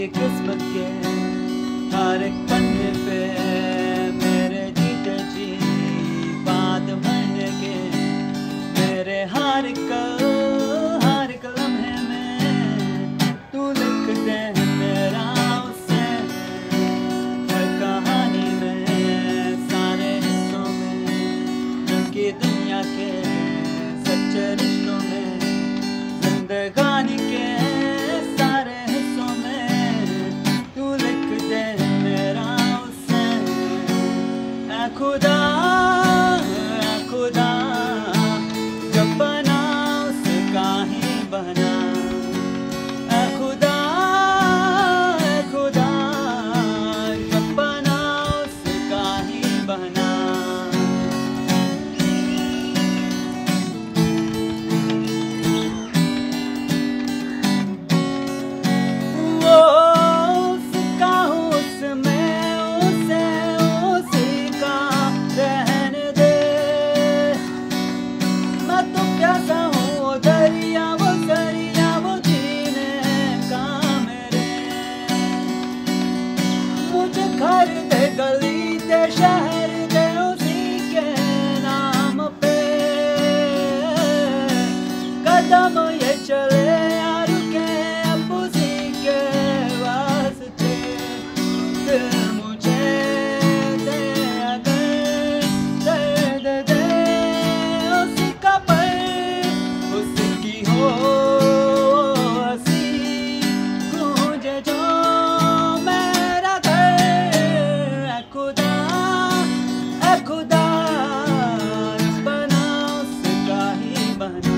किस्मत के हर एक पन्ने पे मेरे जीते जी बात बन के मेरे हर एक लम्हे में तू लिख दे मेरा उसे हर कहानी में सारे हिस्सों में की दुनिया के सच्चे रिश्तों में जिंदगानी के सारे हिस्सों में तू लिख दे मेरा उसे ऐ खुदा जब बना उसका ही बना ऐ खुदा जब बना उसका ही बना घर दे गली दे शहर दे उसी के नाम पे कदम ये चले या रुके अब उसी के वास्ते दिल मुझे दे अगर दे उसी का पर उसकी हो हंसी गूंजे जो खुदा बना उसका ही बना।